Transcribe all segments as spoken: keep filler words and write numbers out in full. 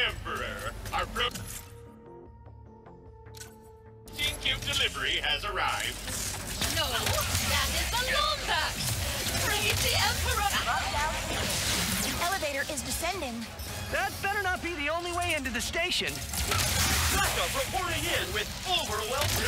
Emperor, our protein cube delivery has arrived. No, that is the Lombax! Free the Emperor! The elevator is descending. That better not be the only way into the station. Backup reporting in with overwhelming.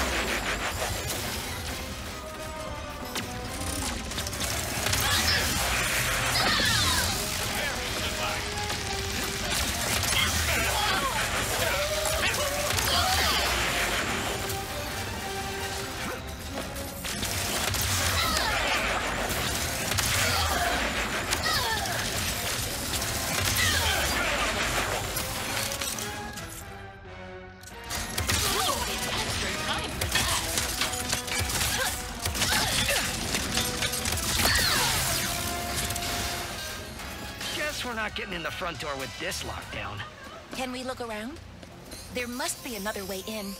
We're not getting in the front door with this lockdown. Can we look around? There must be another way in.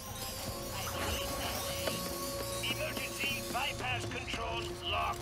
Emergency bypass control locked.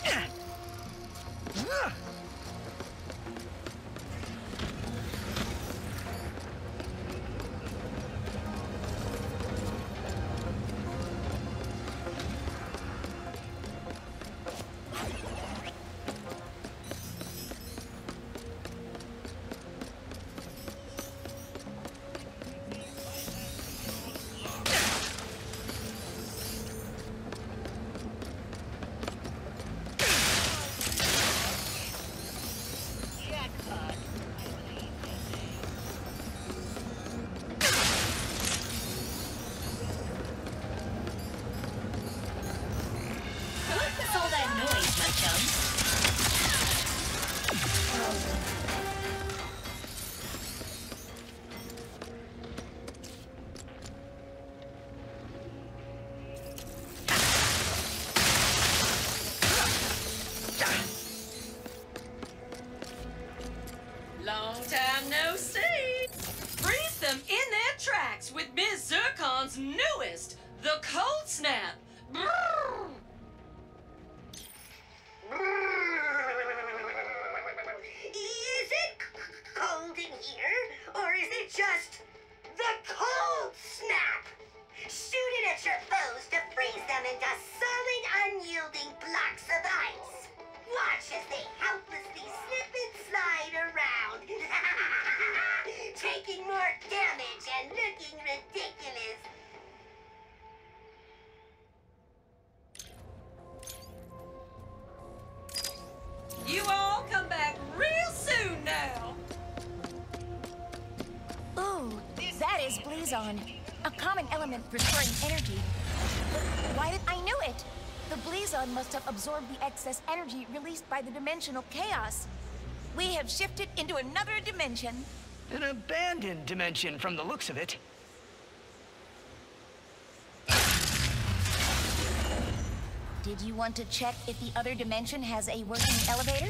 Long time no see. Freeze them in their tracks with Miz Zircon's newest, the Cold Snap. Brrr. Is it cold in here, or is it just the Cold Snap? Shoot it at your foes to freeze them into solid, unyielding blocks of ice. Watch as they helplessly slip and slide around, taking more damage and looking ridiculous. You all come back real soon now. Ooh, that is Blazon, a common element for storing energy. Why did I knew it? The Blazon must have absorbed the excess energy released by the dimensional chaos. We have shifted into another dimension. An abandoned dimension from the looks of it. Did you want to check if the other dimension has a working elevator?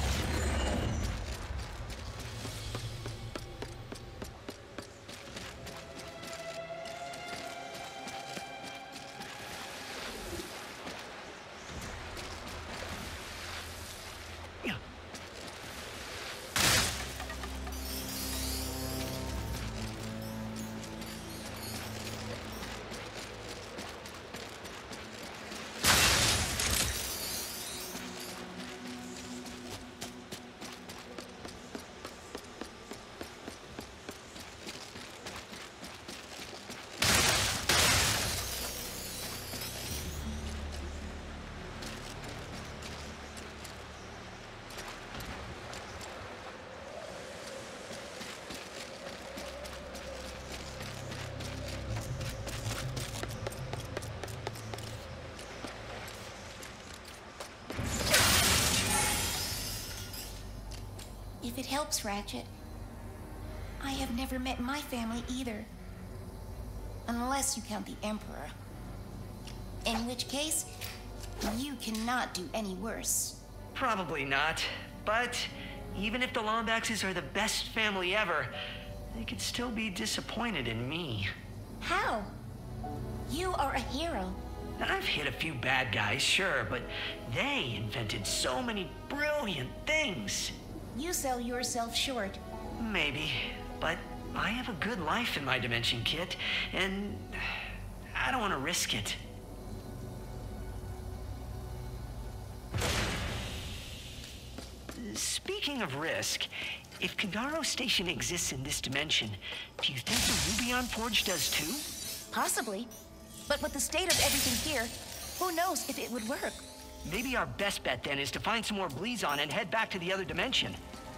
If it helps, Ratchet, I have never met my family either. Unless you count the Emperor. In which case, you cannot do any worse. Probably not. But even if the Lombaxes are the best family ever, they could still be disappointed in me. How? You are a hero. I've hit a few bad guys, sure, but they invented so many brilliant things. You sell yourself short. Maybe. But I have a good life in my dimension, Kit, and I don't want to risk it. Speaking of risk, if Kandaro Station exists in this dimension, do you think the Rubion Forge does too? Possibly. But with the state of everything here, who knows if it would work? Maybe our best bet then is to find some more Blizon and head back to the other dimension.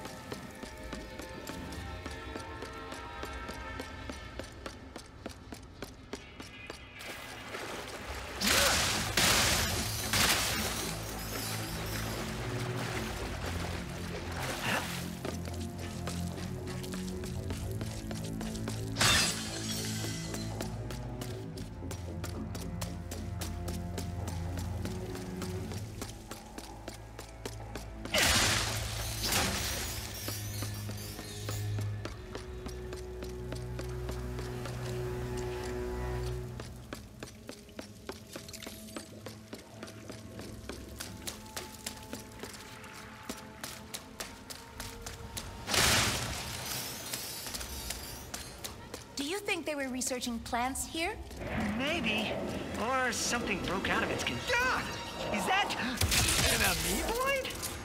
Do you think they were researching plants here? Maybe. Or something broke out of its con- Ah! Is that an amoeboid?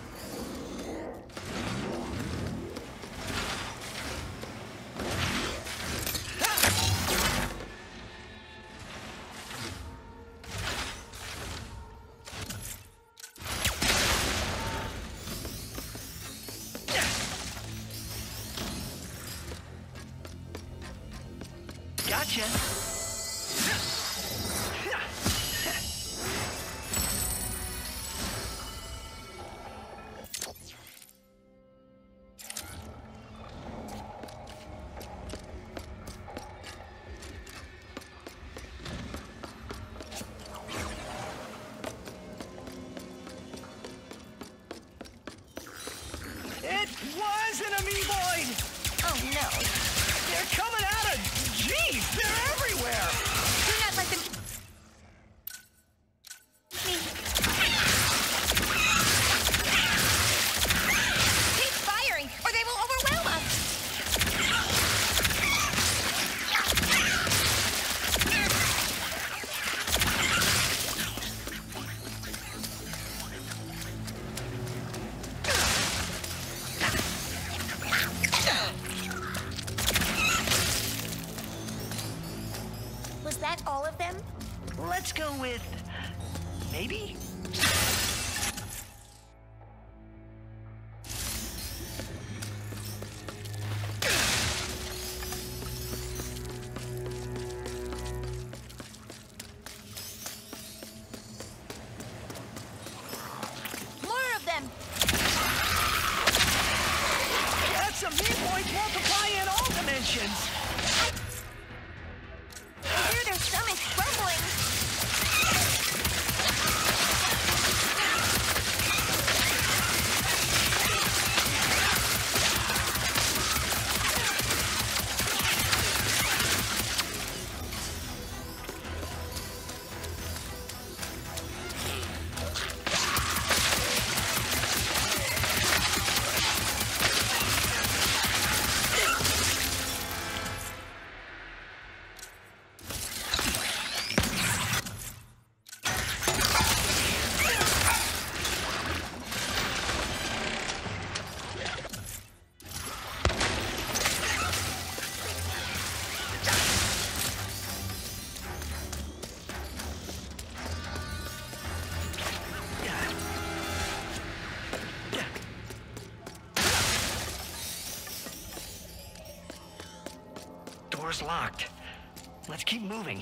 Gotcha. It was an amoeboid! Oh no. They're coming out of... Jeez, they're everywhere! Do not let them... Me. Keep firing, or they will overwhelm us! Was that all of them? Let's go with... maybe? More of them! That's amoeboids multiply in all dimensions! I hear their stomachs rumbling. Door's locked. Let's keep moving.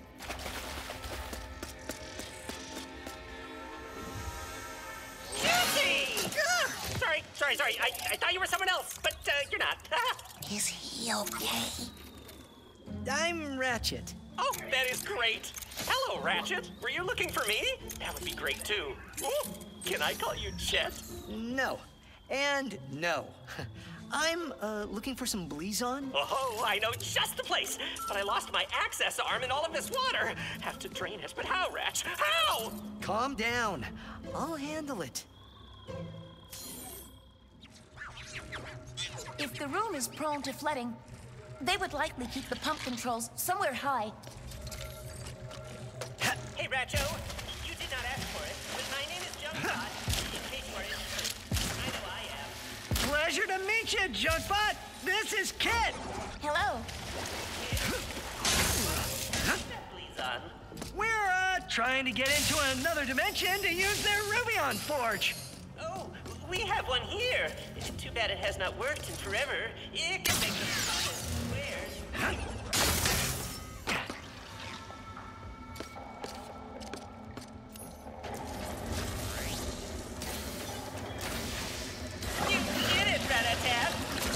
Guilty! Ah, sorry, sorry, sorry. I, I thought you were someone else, but uh, you're not. Is he okay? I'm Ratchet. Oh, that is great. Hello, Ratchet. Were you looking for me? That would be great, too. Ooh, can I call you Chet? No. And no. I'm, uh, looking for some Blizon. Oh, I know just the place. But I lost my access arm in all of this water. Have to drain it, but how, Ratch? How? Calm down. I'll handle it. If If the room is prone to flooding, they would likely keep the pump controls somewhere high. Hey, Ratcho, you did not ask for it, but my name is Junkbot. In case you are interested, I know I am. Pleasure to meet you, Junkbot. This is Kit. Hello. Please on. We're, uh, trying to get into another dimension to use their Rubion Forge. Oh, we have one here. Too bad it has not worked in forever. It can make the squares. You did it, Rat-a-tat.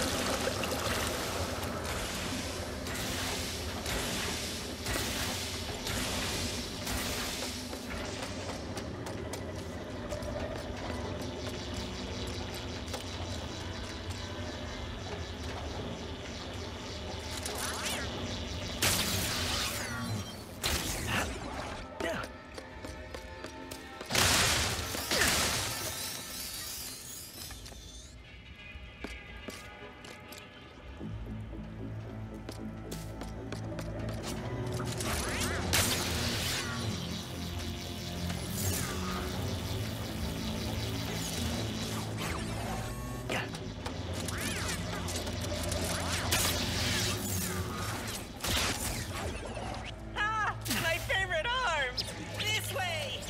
Ah, my favorite arm! This way!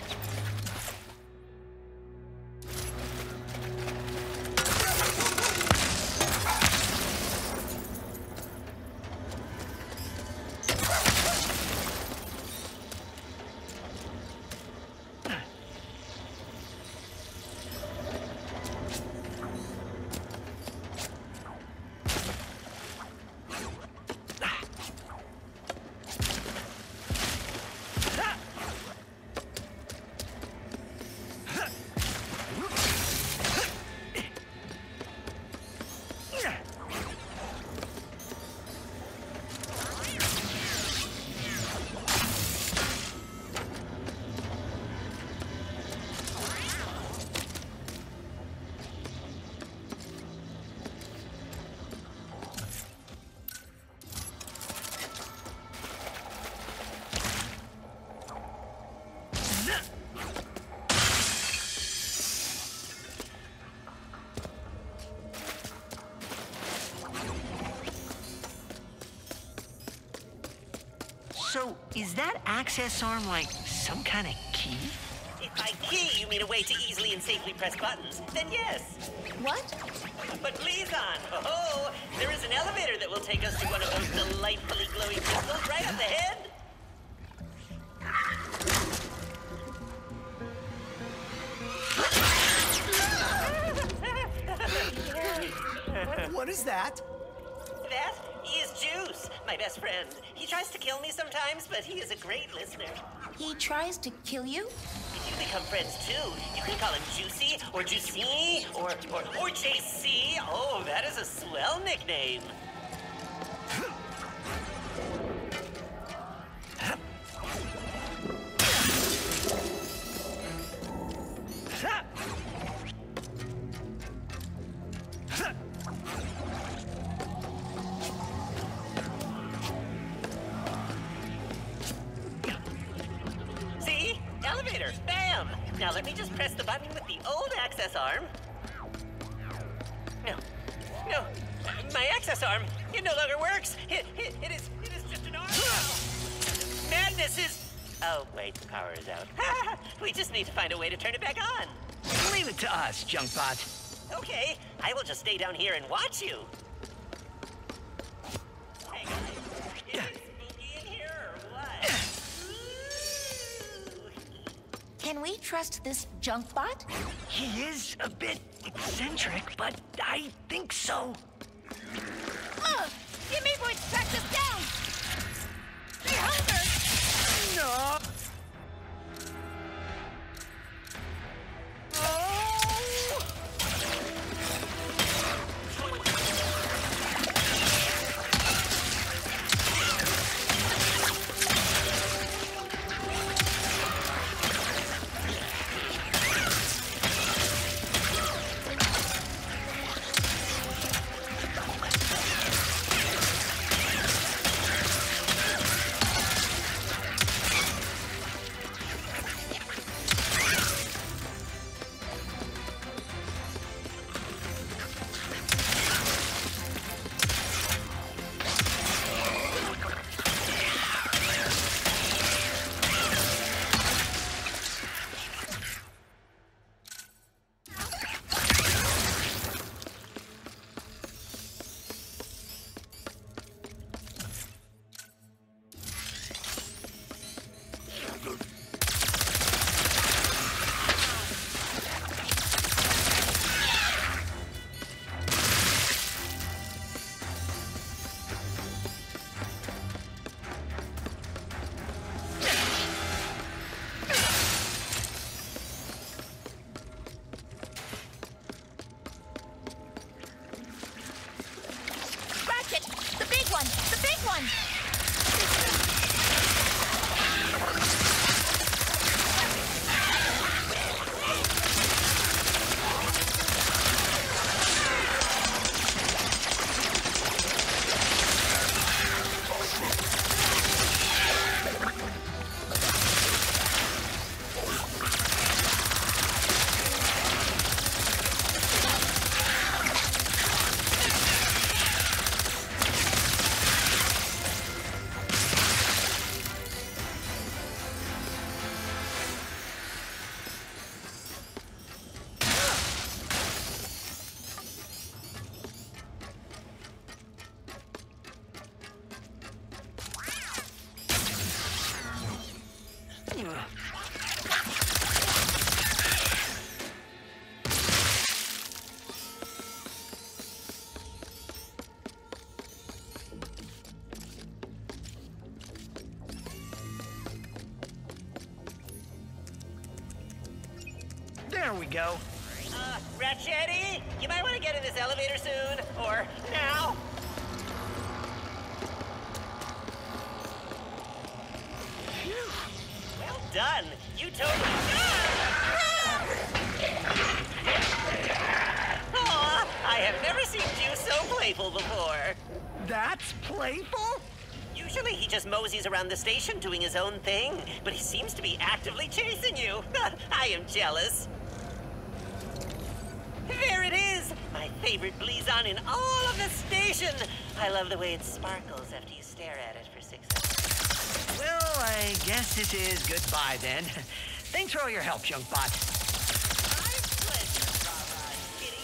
So, is that access arm like some kind of key? If by key you mean a way to easily and safely press buttons, then yes. What? But please on. Oh, there is an elevator that will take us to one of those delightfully glowing crystals right up the head. What is that? That is Juice, my best friend. He tries to kill me sometimes, but he is a great listener. He tries to kill you? If you become friends too, you can call him Juicy, or Juicy, or, or, or J C. Oh, that is a swell nickname. See? Elevator. Bam! Now let me just press the button with the old access arm. No. No. My access arm. It no longer works. It, it, it is it is just an arm. Madness is... Oh, wait. The power is out. We just need to find a way to turn it back on. Leave it to us, Junkbot. Okay. I will just stay down here and watch you. Hey, guys. Is it spooky in here or what? Ooh. Can we trust this Junkbot? He is a bit eccentric, but I think so. Ugh! Give me voice track this down! Stay hunger! No. Oh! yo. Uh, Ratchetty, you might want to get in this elevator soon, or now. Phew. Well done. You totally. Aw, I have never seen you so playful before. That's playful? Usually he just moseys around the station doing his own thing, but he seems to be actively chasing you. I am jealous. There it is! My favorite Blizon in all of the station! I love the way it sparkles after you stare at it for six hours. Well, I guess it is goodbye then. Thanks for all your help, Junk Bot. My pleasure, Rara Kitty.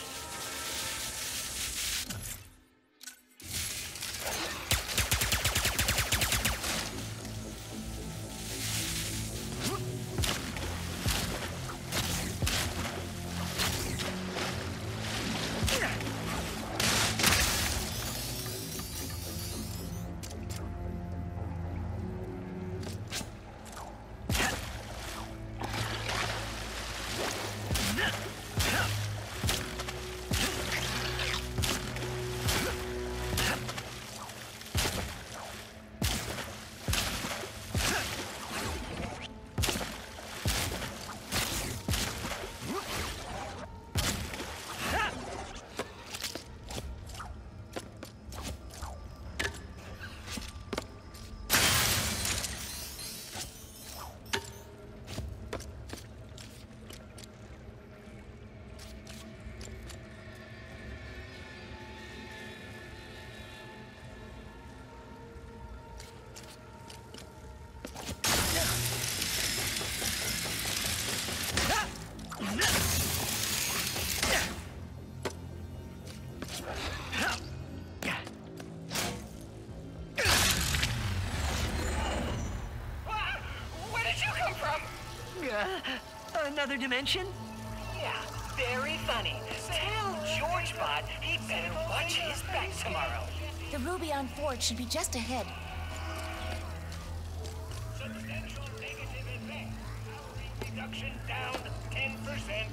Another dimension? Yeah, very funny. Tell GeorgeBot he better watch his back tomorrow. The Ruby on Forge should be just ahead. Substantial negative effect. Reduction down ten percent.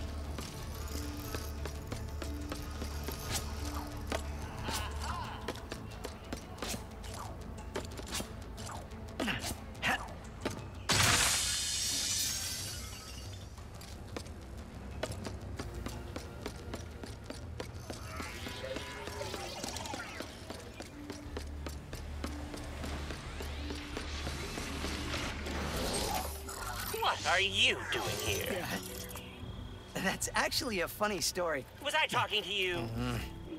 What are you doing here? That's actually a funny story. Was I talking to you? Mm-hmm.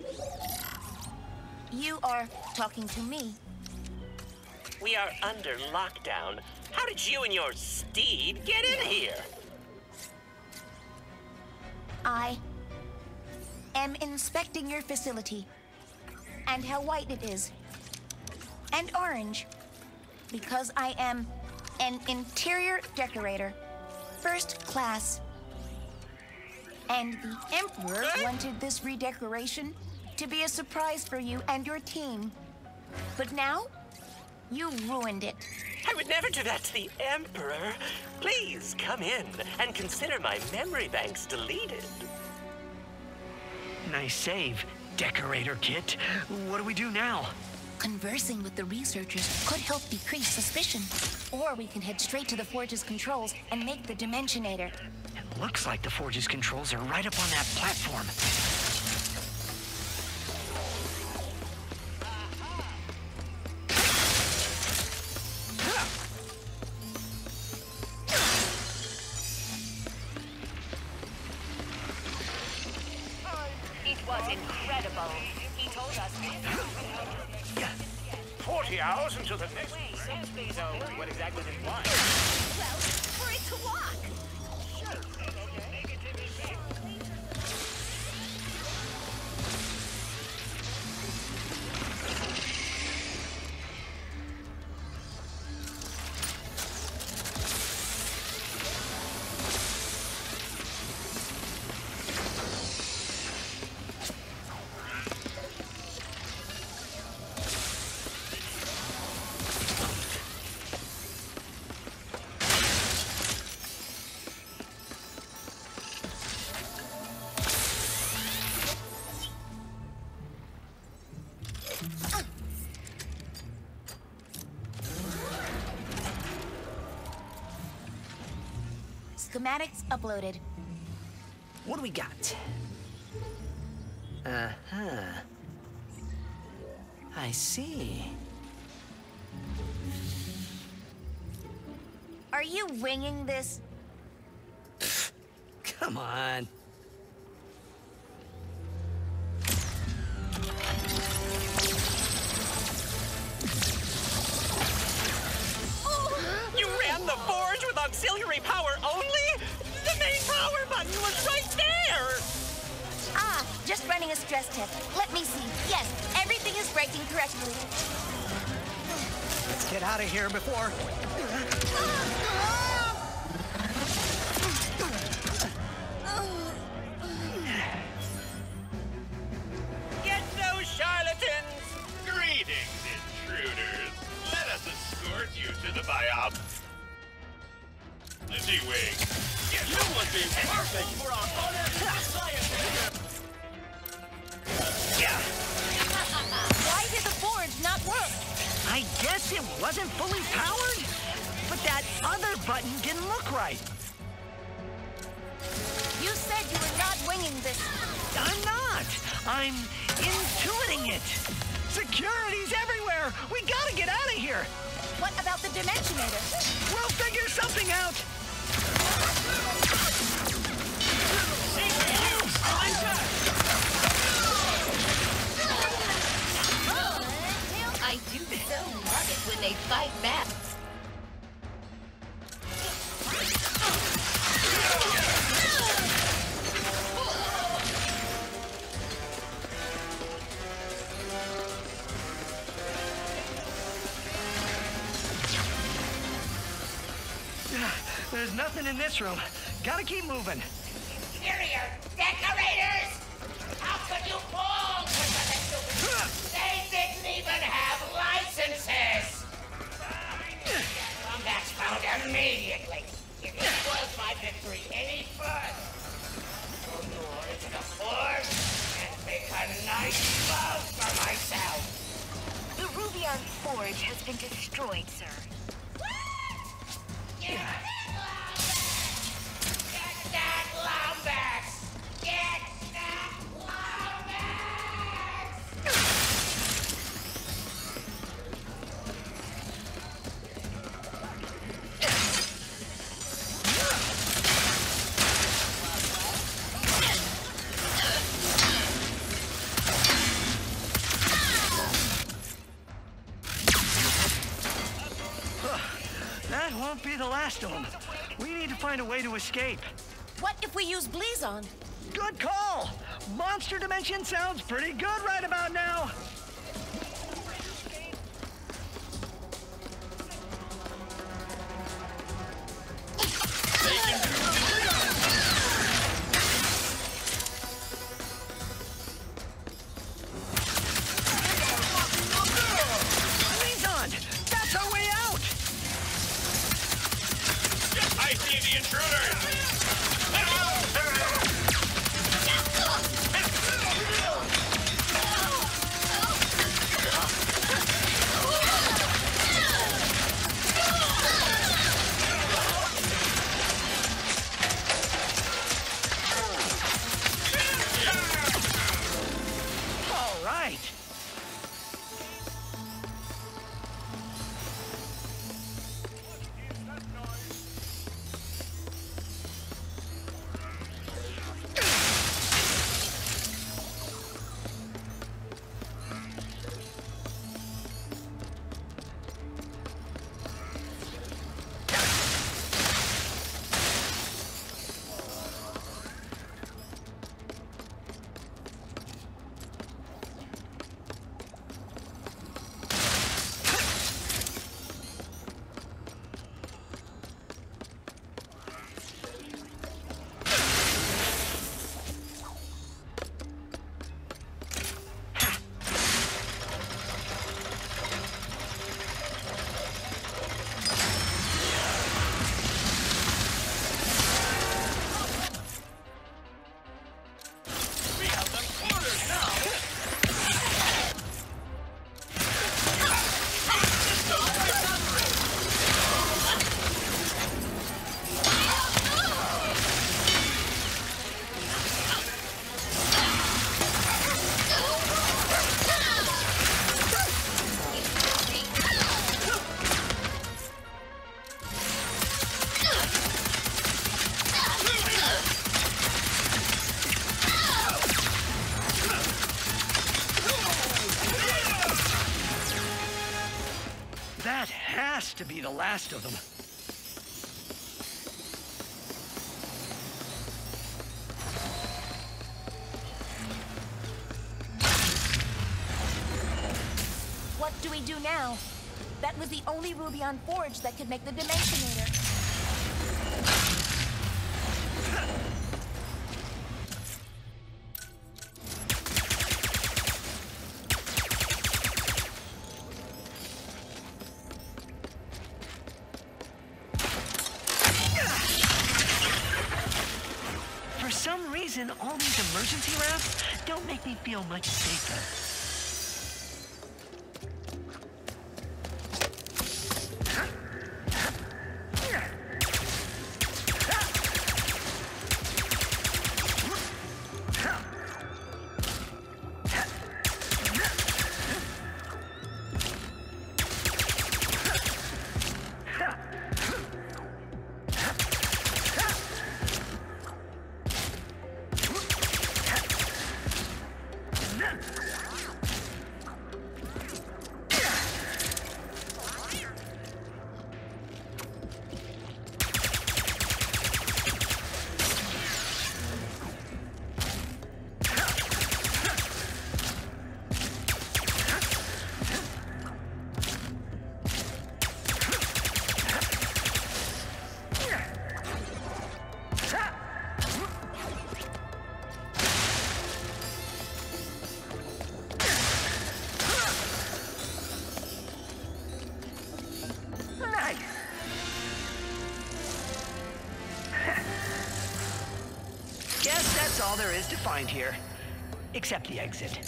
You are talking to me. We are under lockdown. How did you and your steed get in here? I am inspecting your facility and how white it is and orange because I am an interior decorator, first class. And the Emperor wanted this redecoration to be a surprise for you and your team. But now, you ruined it. I would never do that to the Emperor. Please come in and consider my memory banks deleted. Nice save, Decorator Kit. What do we do now? Conversing with the researchers could help decrease suspicion. Or we can head straight to the Forge's controls and make the Dimensionator. It looks like the Forge's controls are right up on that platform. It was incredible. He told us. Forty hours until the next. So, what exactly did he want? Well, for it to walk. Negative effect. Schematics uploaded. What do we got? Uh-huh. I see. Are you winging this? Come on. You ran the forge with auxiliary power only? The main power button was right there! Ah, just running a stress test. Let me see. Yes, everything is breaking correctly. Let's get out of here before... Get those charlatans! Greetings, intruders. Let us escort you to the biop. Lizzie Wing, you would be perfect for our honor scientist. Why did the forge not work? I guess it wasn't fully powered, but that other button didn't look right. You said you were not winging this. I'm not. I'm intuiting it. Security's everywhere. We gotta get out of here. What about the Dimensionator? We'll figure something out. I do so love it when they fight back. There's nothing in this room. Gotta keep moving. Interior decorators! How could you fall for such a stupid... They didn't even have licenses! Comebacks found immediately. If it was my victory any further, go more into the forge and make a nice bow for myself. The Rubion Forge has been destroyed, sir. Get that Lombax! Get that Lombax! That won't be the last of them. We need to find a way to escape. What if we use Blizon? Good call. Monster Dimension sounds pretty good right about now. Blizon! That's our way out! I see the intruders. All right. has to be the last of them. What do we do now? That was the only ruby on Forge that could make the Dimensionator. For some reason, all these emergency rafts don't make me feel much safer. Guess that's all there is to find here. Except the exit.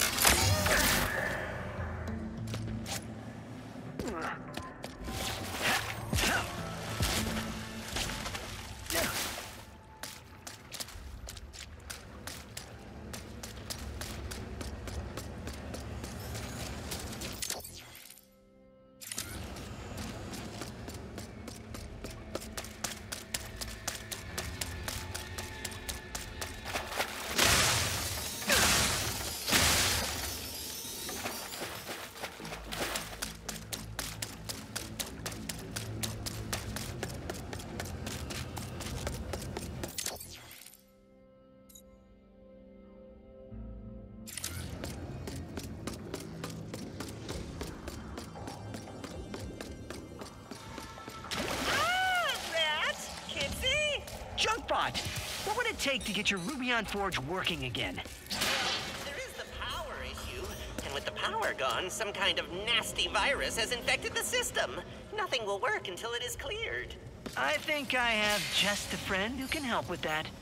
Junkbot, what would it take to get your Ruby on Forge working again? There is the power issue, and with the power gone, some kind of nasty virus has infected the system. Nothing will work until it is cleared. I think I have just a friend who can help with that.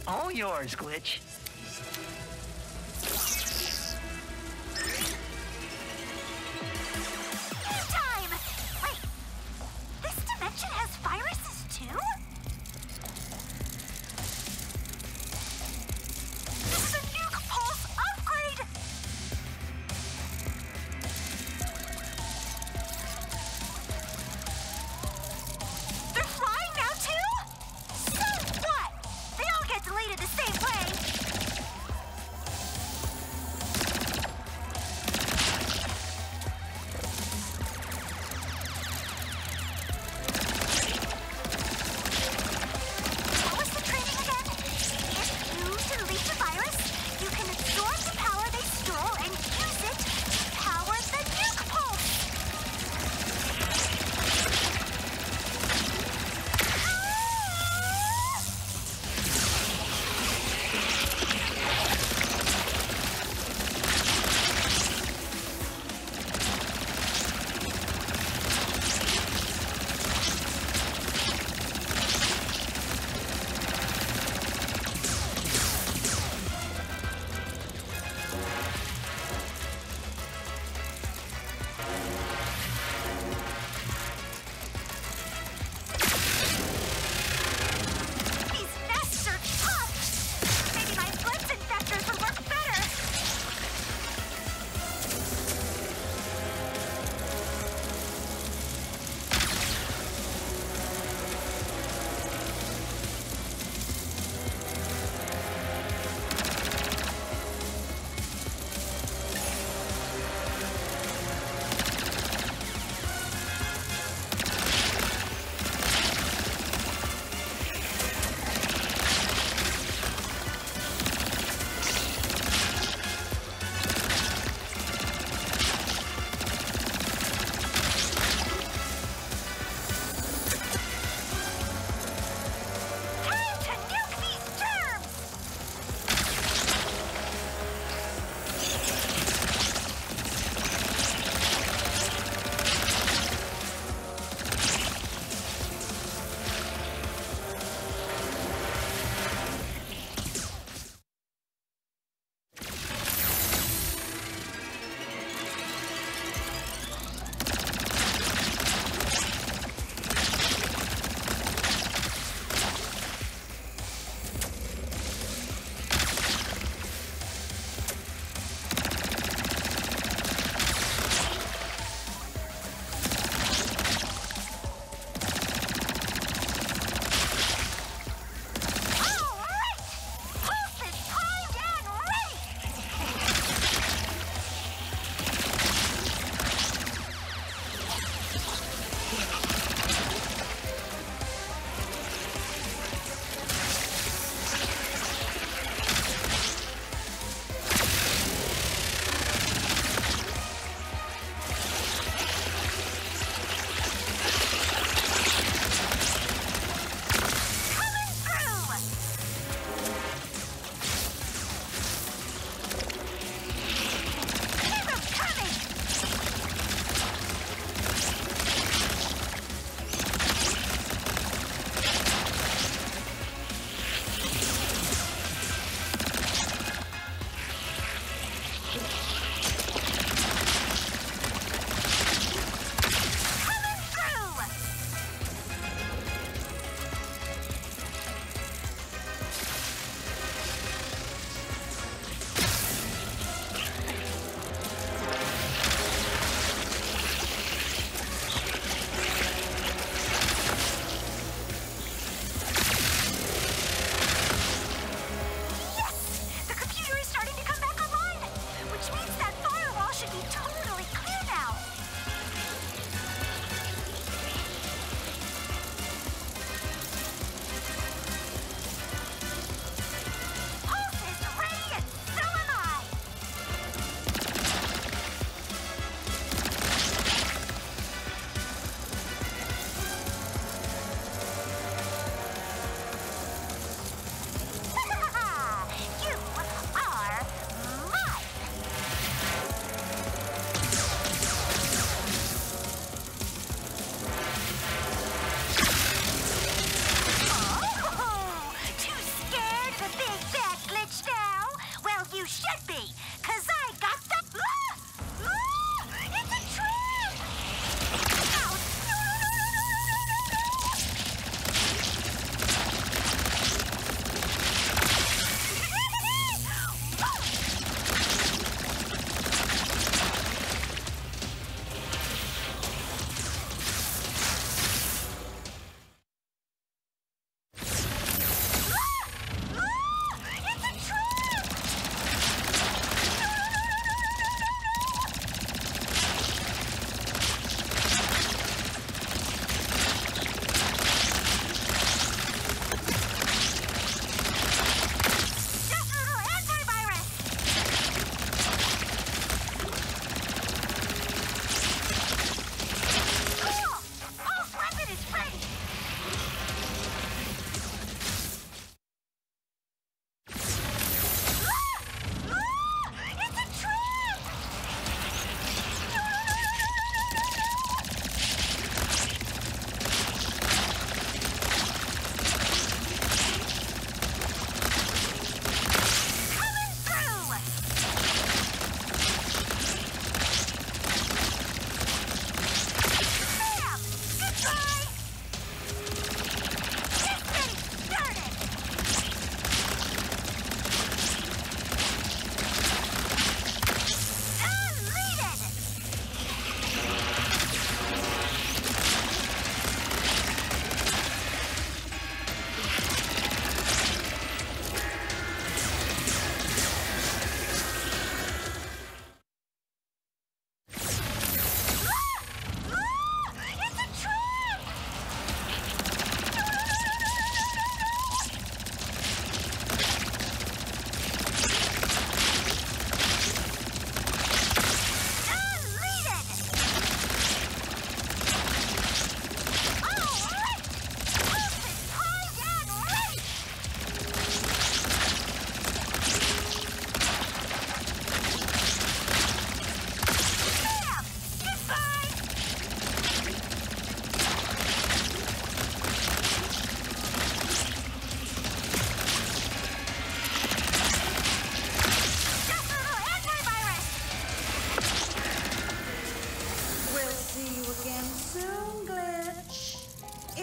All yours, Glitch. Time! Wait, this dimension has viruses too? This is a nuke pulse upgrade! They're flying now too? So what? They all get deleted the same way.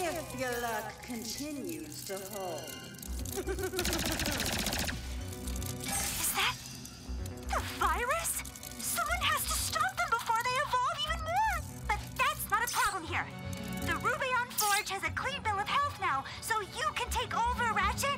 if your luck continues to hold. Is that the virus? Someone has to stop them before they evolve even more. But that's not a problem here. The Rubion Forge has a clean bill of health now, so you can take over, Ratchet.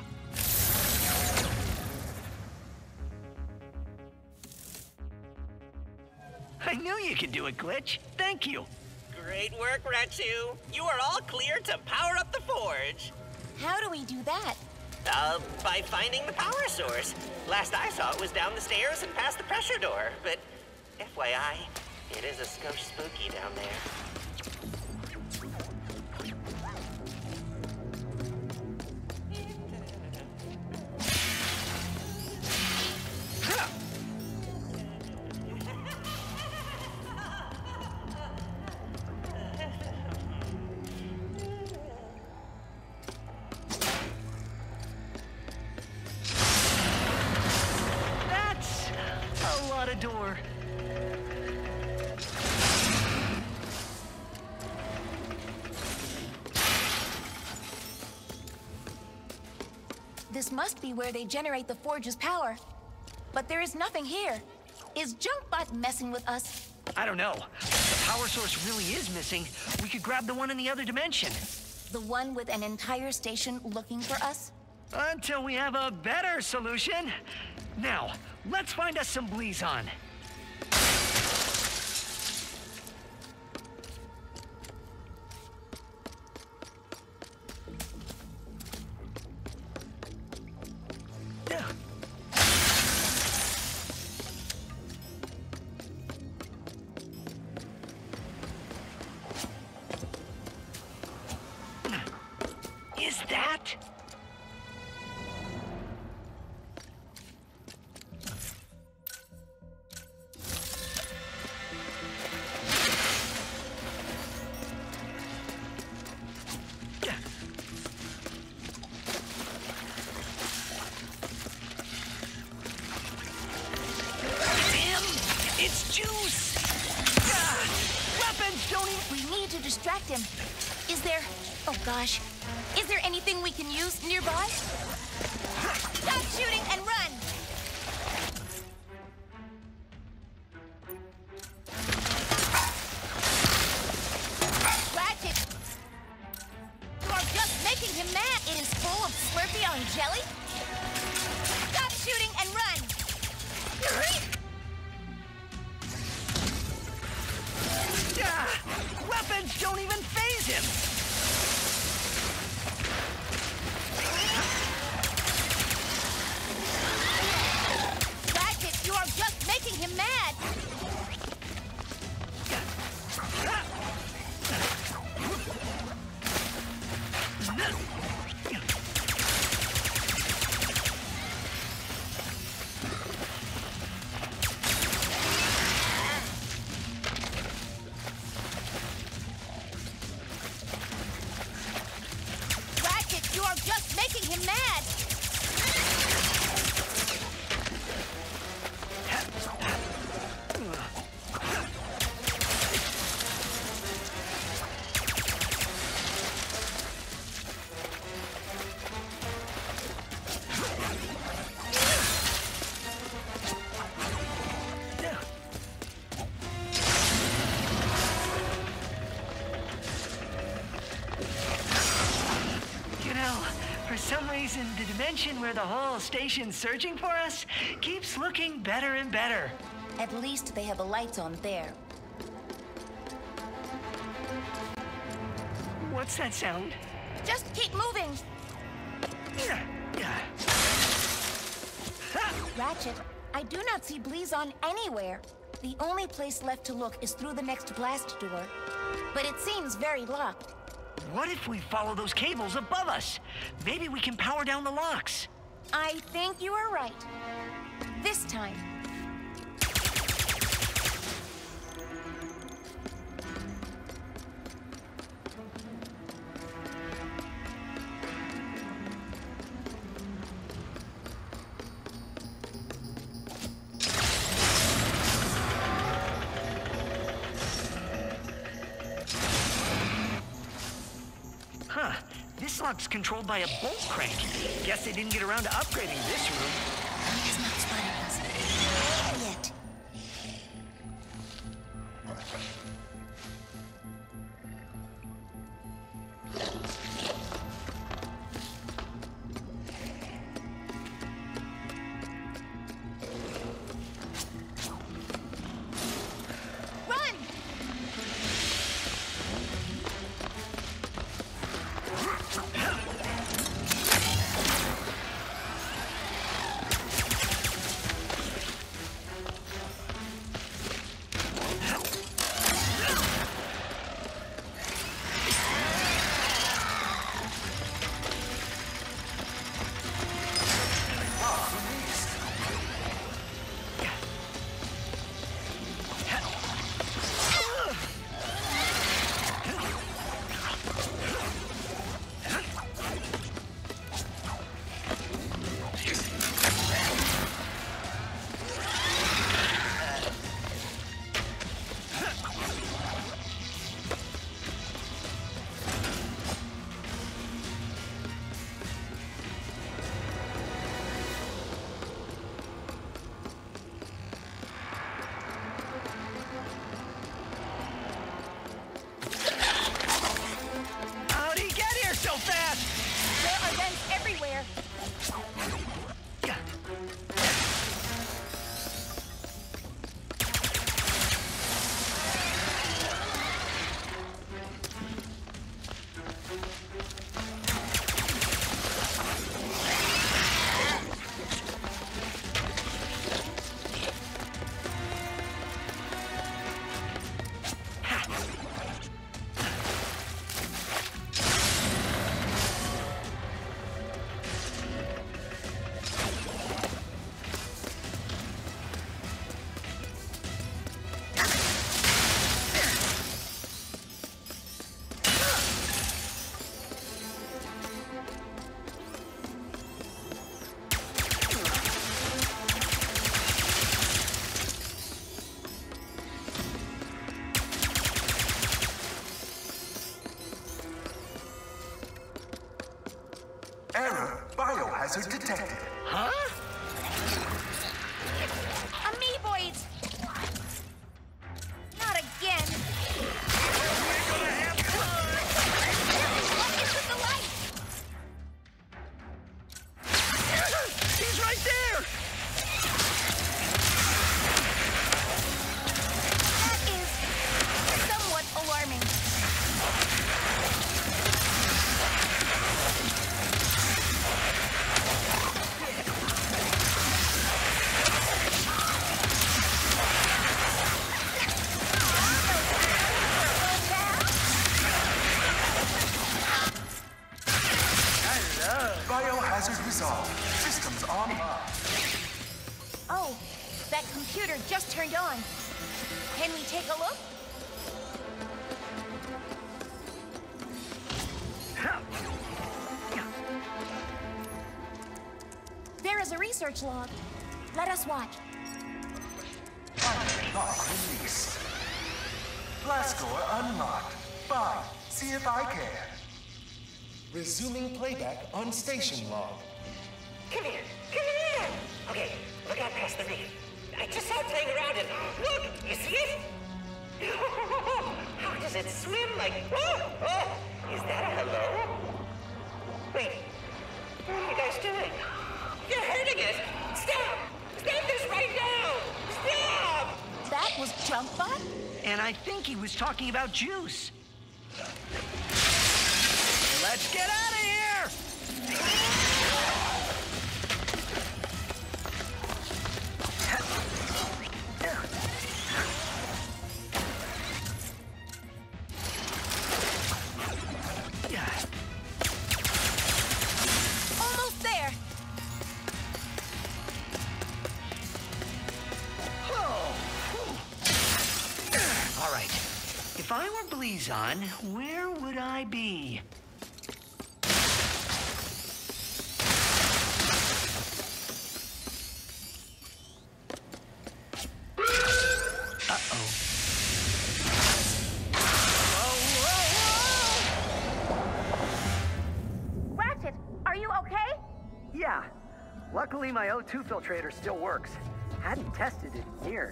I knew you could do it, Glitch. Thank you. Great work, Ratchu. You are all clear to power up the forge. How do we do that? Uh, by finding the power source. Last I saw it was down the stairs and past the pressure door, but F Y I, it is a skosh spooky down there. Door. This must be where they generate the forge's power. But there is nothing here. Is Junkbot messing with us? I don't know. If the power source really is missing, we could grab the one in the other dimension. The one with an entire station looking for us? Until we have a better solution. Now, let's find us some Blizon. Is that? It's juice! Ah, weapons don't even... We need to distract him. Is there... Oh gosh. Is there anything we can use nearby? Stop shooting and run! Ratchet! You are just making him mad! It is full of Slurpee on jelly? Stop shooting and run! Ah, weapons don't even faze him! Ratchet, you are just making him mad! Ratchet, you are just making him mad! You know, for some reason, the dimension where the whole station's searching for us keeps looking better and better. At least they have the lights on there. What's that sound? Just keep moving! Ratchet, I do not see Blizon anywhere. The only place left to look is through the next blast door. But it seems very locked. What if we follow those cables above us? Maybe we can power down the locks. I think you are right. This time. Huh. This lock's controlled by a bolt crank. Guess they didn't get around to upgrading this room. He has not spotted us. Yet. Error. Biohazard detected. Huh? Amoeboids! Not again! What is with the light? He's right there! That is somewhat alarming. Biohazard resolved. Systems online. Oh, that computer just turned on. Can we take a look? There is a research log. Let us watch. Unlock release. Blast door unlocked. Fine. See if I can. Resuming playback on station log. Come here, come here! Okay, look out past the reef. I just saw it playing around and look, you see it? How does it swim like, oh, oh, is that a hello? Wait, what are you guys doing? You're hurting it! Stop! Stop this right now! Stop! That was Jumpbot? And I think he was talking about juice. Let's get out of here! Almost there. All right. If I were Blizon, where would I be? Luckily, my O two filtrator still works. Hadn't tested it in years.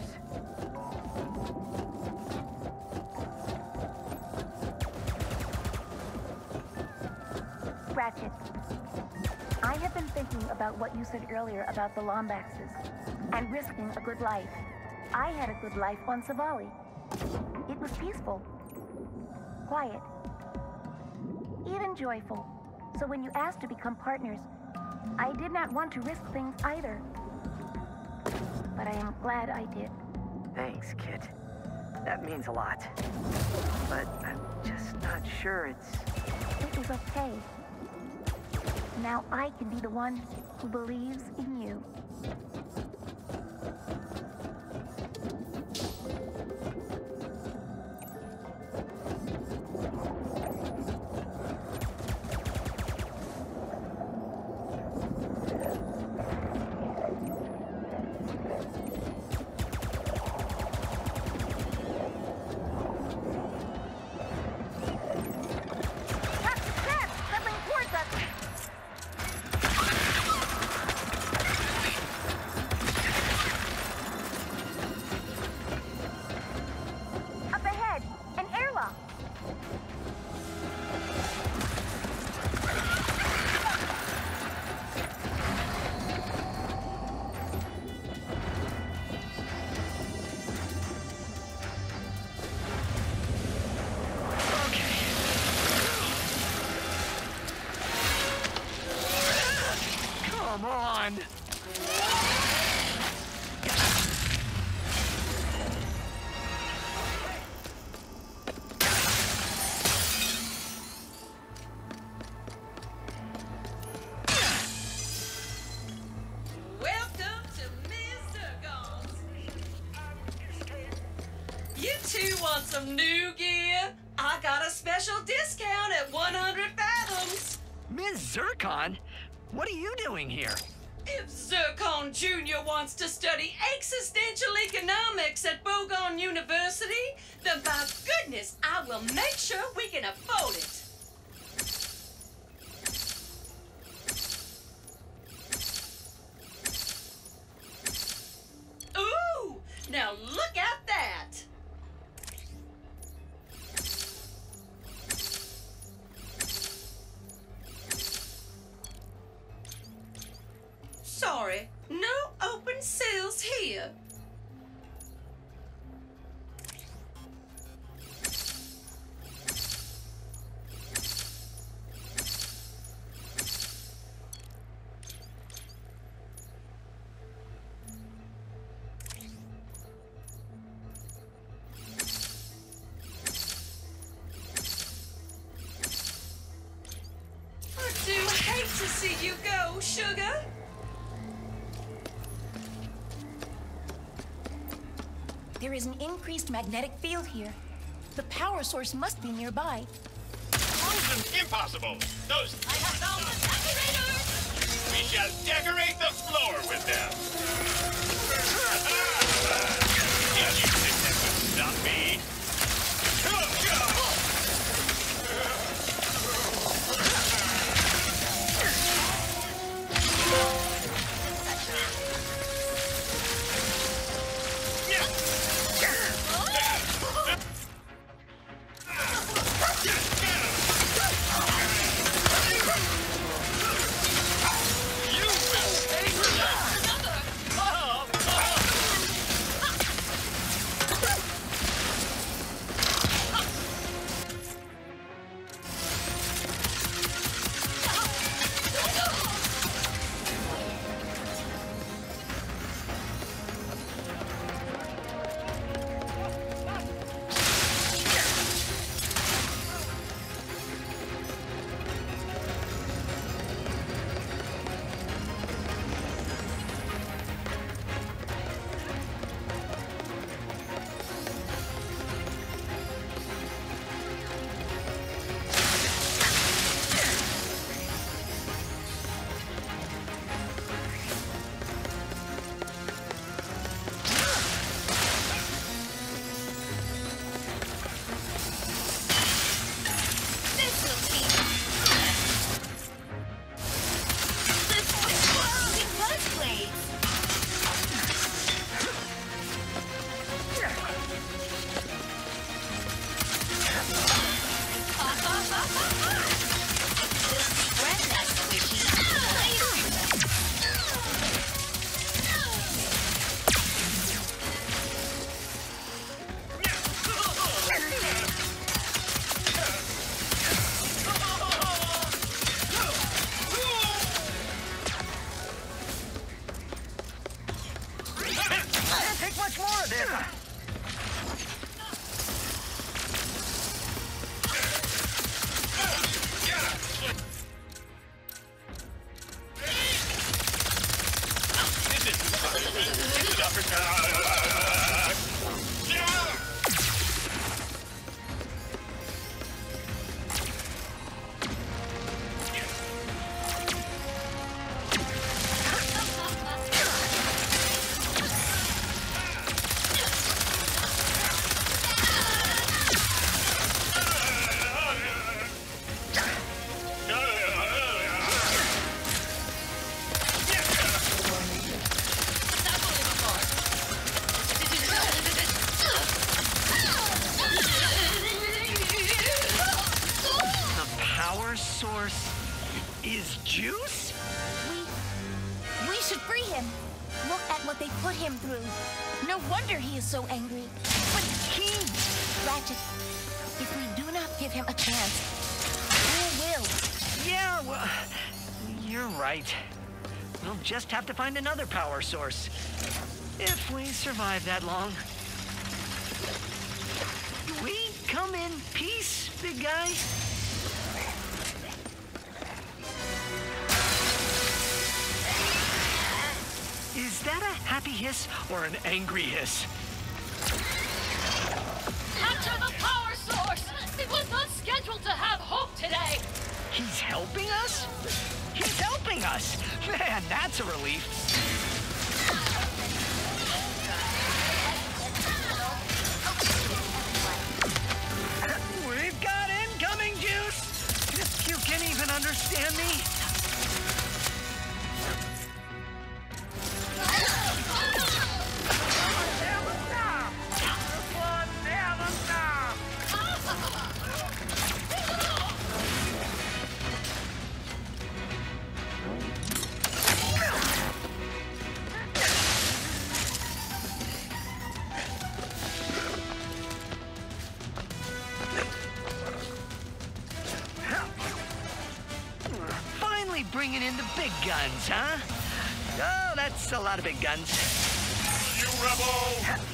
Ratchet, I have been thinking about what you said earlier about the Lombaxes and risking a good life. I had a good life on Savali. It was peaceful, quiet, even joyful. So when you asked to become partners, I did not want to risk things either. But I am glad I did. Thanks, Kit. That means a lot. But I'm just not sure it's... It was okay. Now I can be the one who believes in you. Some new gear? I got a special discount at one hundred fathoms. Miz Zircon? What are you doing here? If Zircon Junior wants to study existential economics at Bogon University, then by goodness, I will make sure we can afford it. Ooh! Now look at that! Sorry, no open sales here. I do hate to see you go, sugar. There is an increased magnetic field here. The power source must be nearby. Frozen impossible! Those... I have found the decorators! We shall decorate the floor with them! Did you think that would stop me? source is juice? We... we should free him. Look at what they put him through. No wonder he is so angry. But he... Ratchet, if we do not give him a chance, who will? Yeah, well, you're right. We'll just have to find another power source. If we survive that long. We come in peace, big guy. Is that a happy hiss or an angry hiss? Capture the power source! It was not scheduled to have hope today! He's helping us? He's helping us! Man, that's a relief. We've got incoming juice! If you can even understand me. Bringing in the big guns, huh? Oh, that's a lot of big guns. You rebel!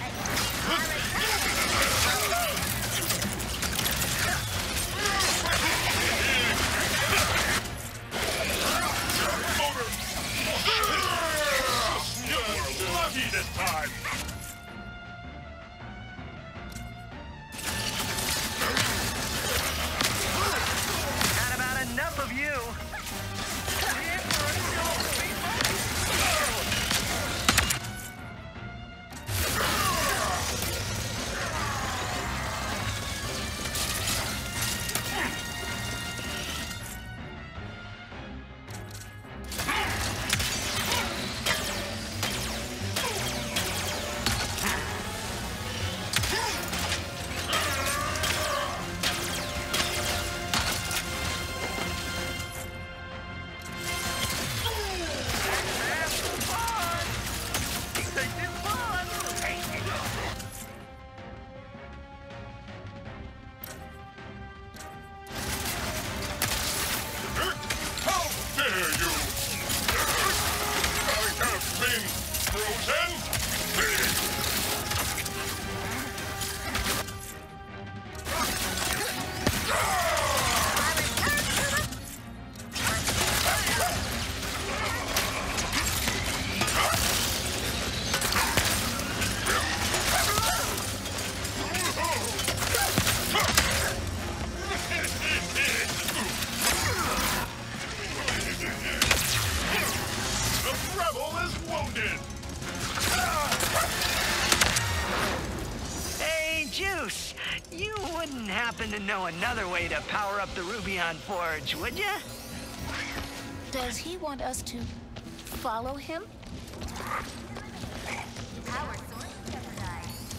You're lucky this time! Not about enough of you. To know another way to power up the Rubion Forge, would ya? Does he want us to follow him? Power source jeopardized.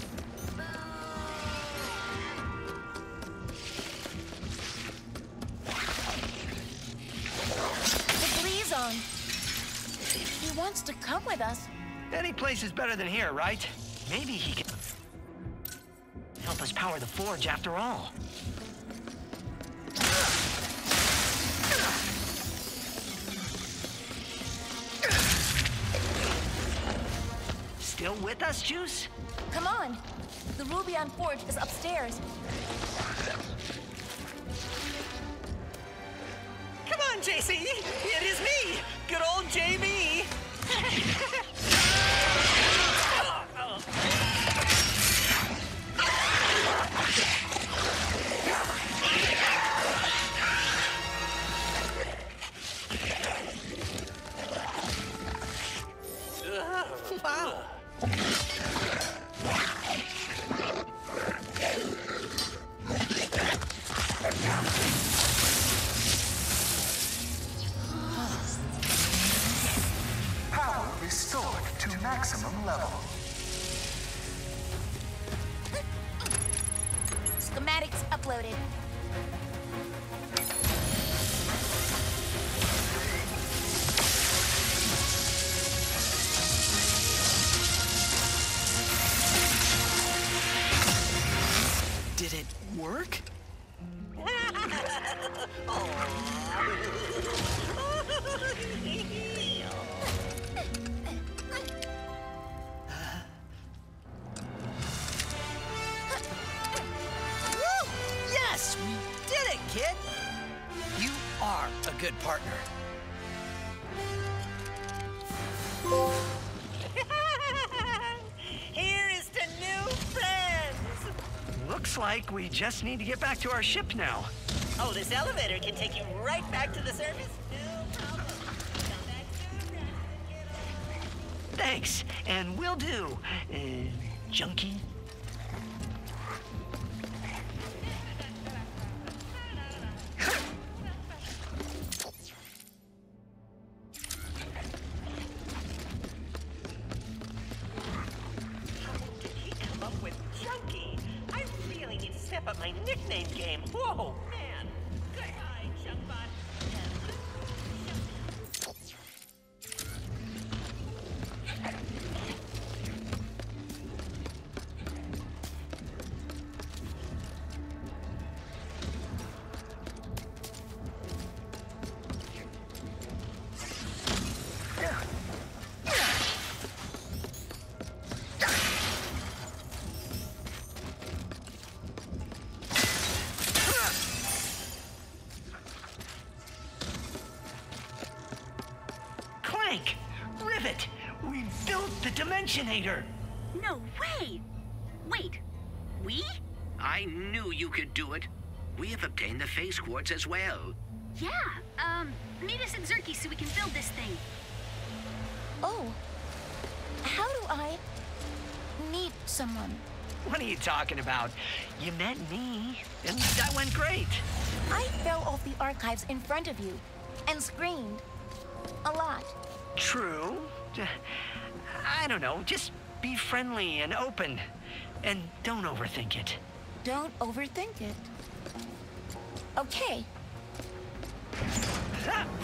wants to come with us. Any place is better than here, right? Maybe he can help us power the forge after all. Still with us, Juice? Come on. The Rubion Forge is upstairs. Come on, J C! It is me! Good old J B! Wow. Power restored to maximum level. Schematics uploaded. Did it work? Yes, we did it, kid! You are a good partner. Here is to new friends! Looks like we just need to get back to our ship now. Oh, this elevator can take you right back to the surface? No problem. Come back soon, Ratchet. Get on. Thanks, and will do. Uh, junkie? Come up with junkie. I really need to step up my nickname game. Whoa, man. Goodbye, Chunkbot. Clank! Rivet! We built the Dimensionator! No way! Wait, we? I knew you could do it. We have obtained the phase quartz as well. Yeah, um, meet us at Zerky so we can build this thing. Oh. How do I meet someone? What are you talking about? You met me, and that went great. I fell off the archives in front of you and screamed. A lot. True. I don't know, just be friendly and open. And don't overthink it. Don't overthink it. Okay. Ah!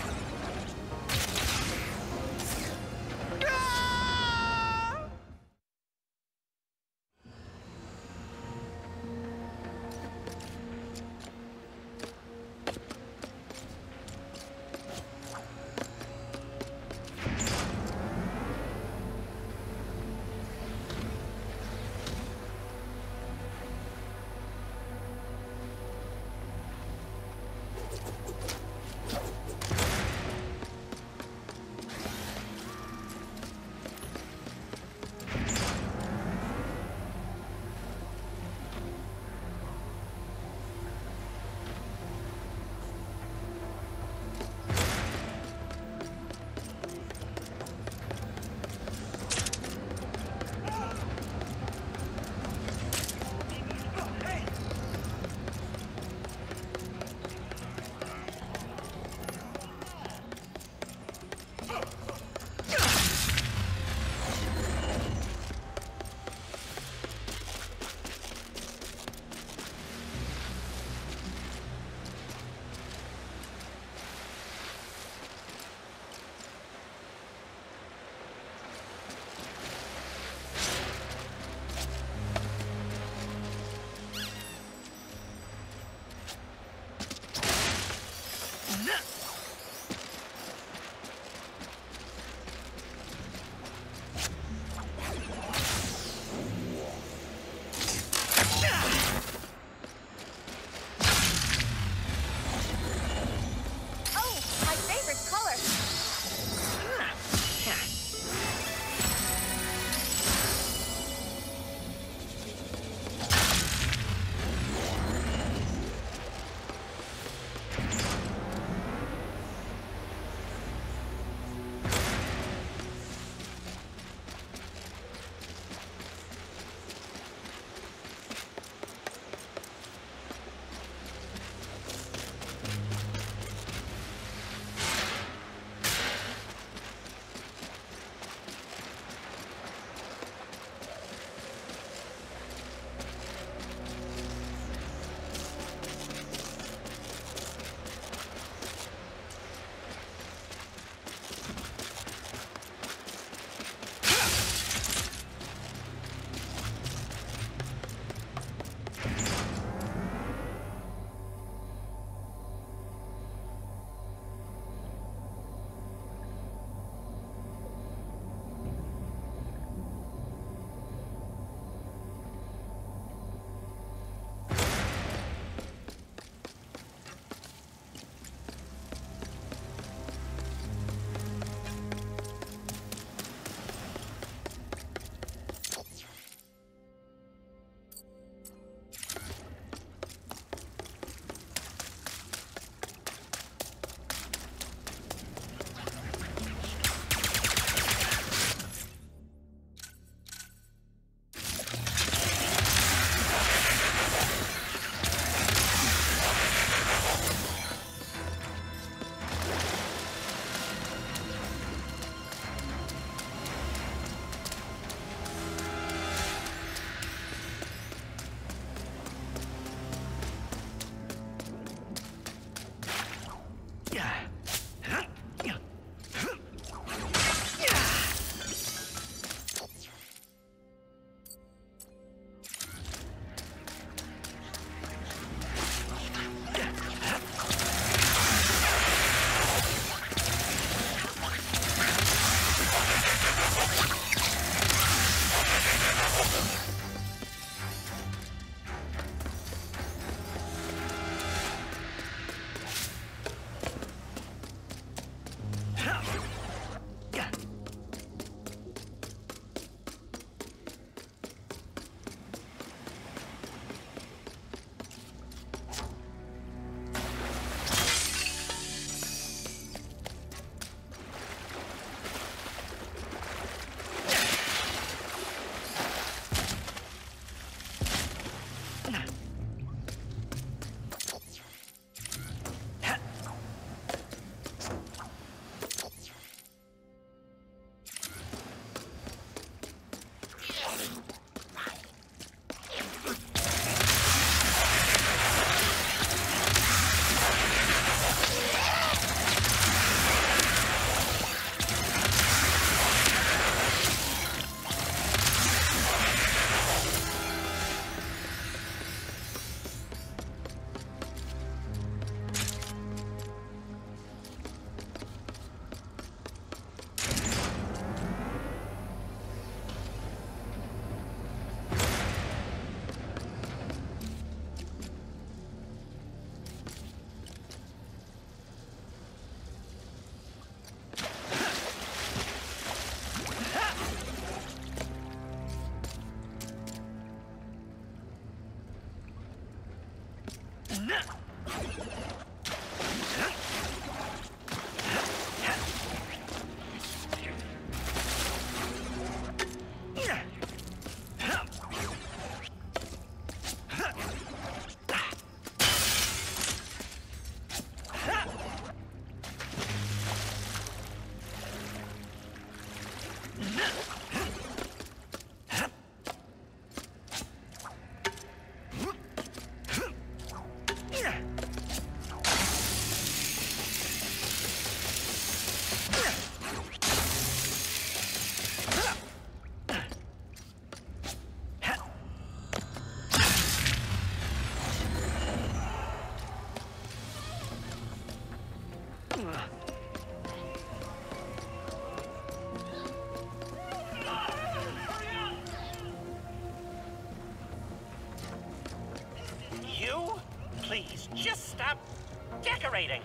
Please, just stop decorating.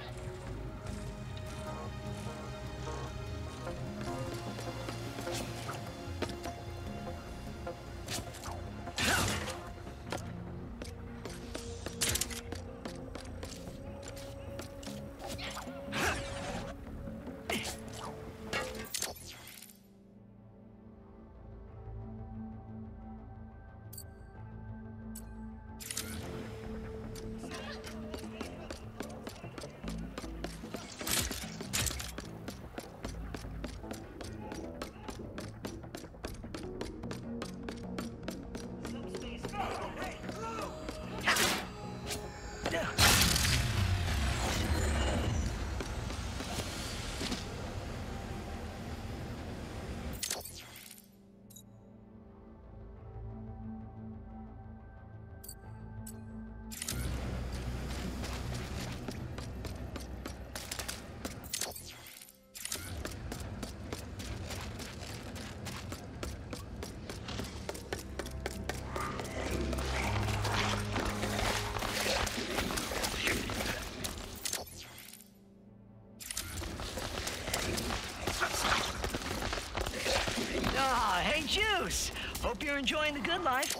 Juice! Hope you're enjoying the good life.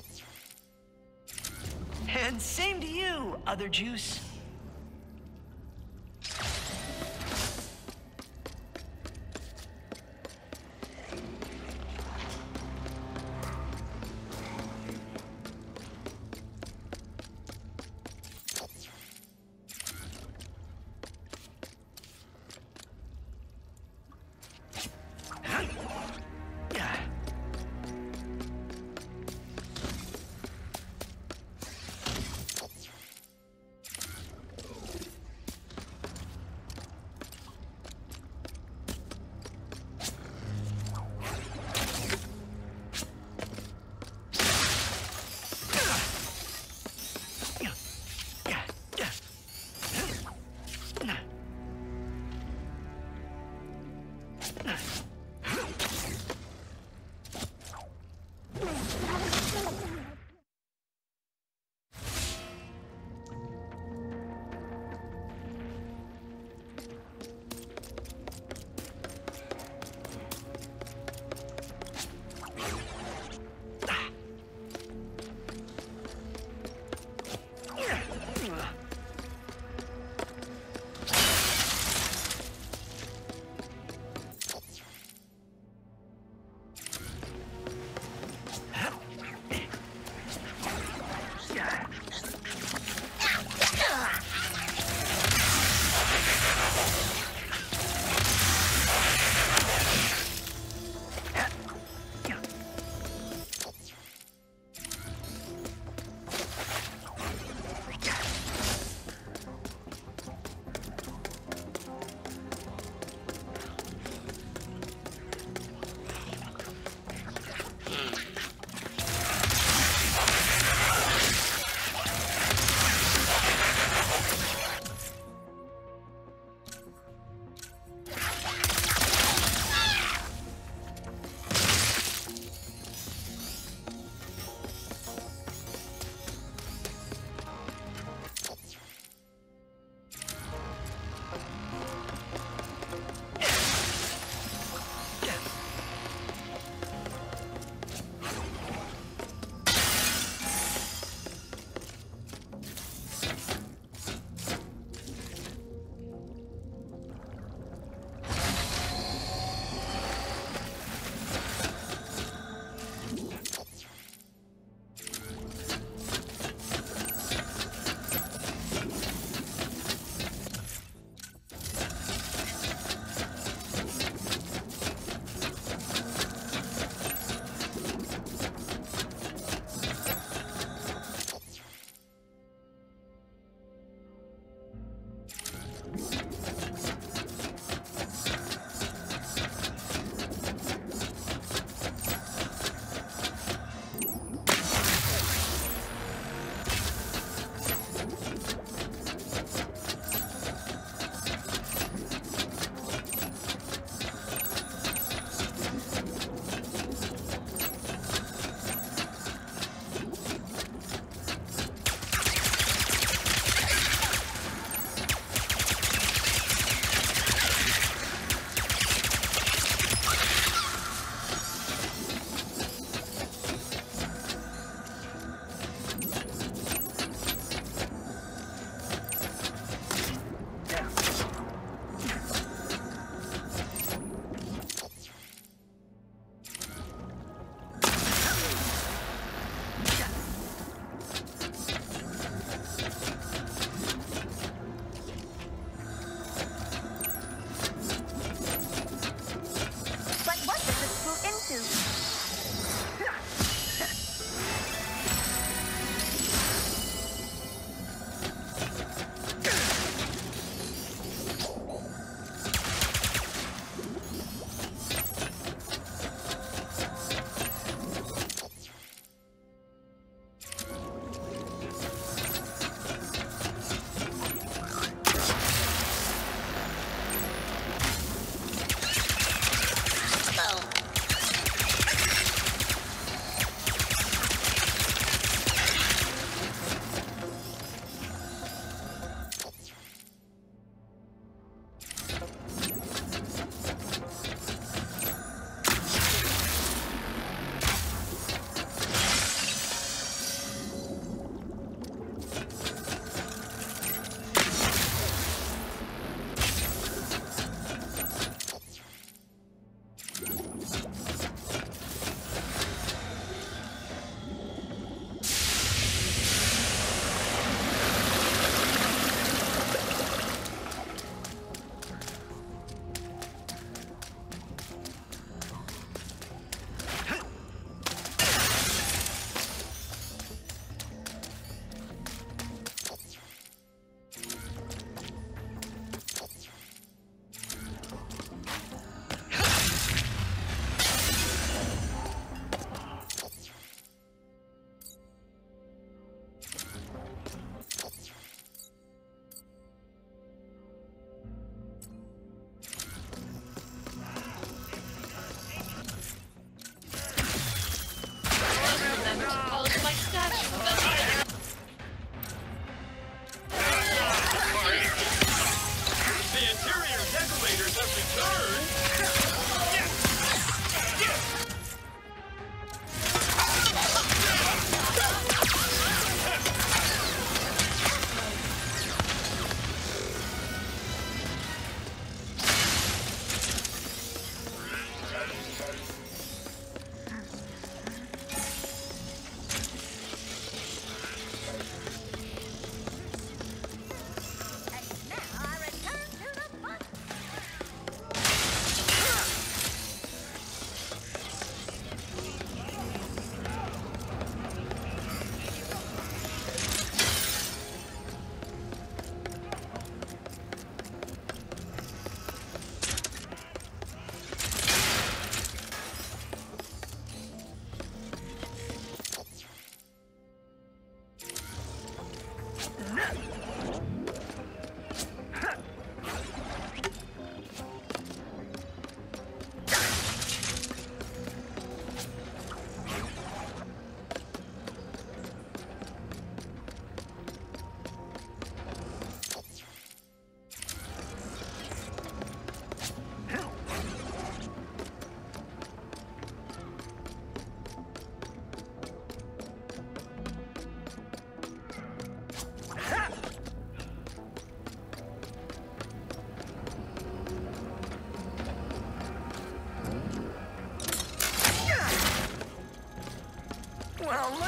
And same to you, other Juice.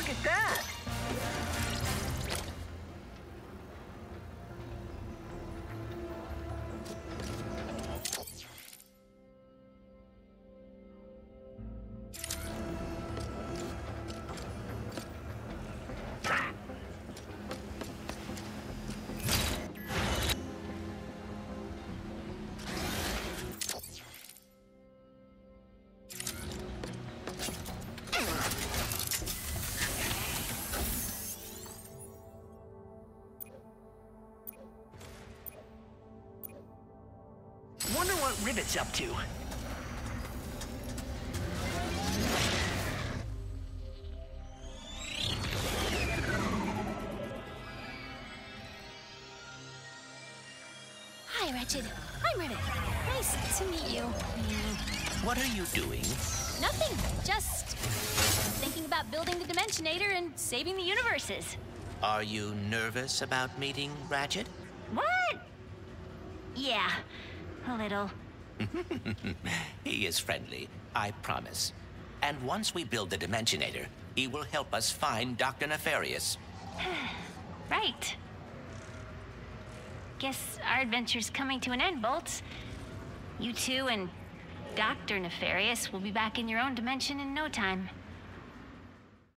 Look at that! Wonder what Rivet's up to. Hi, Ratchet. I'm Rivet. Nice to meet you. What are you doing? Nothing. Just thinking about building the Dimensionator and saving the universes. Are you nervous about meeting Ratchet? What? Yeah, a little. He is friendly, I promise. And once we build the Dimensionator, he will help us find Doctor Nefarious. Right. Guess our adventure's coming to an end, Bolts. You two and Doctor Nefarious will be back in your own dimension in no time.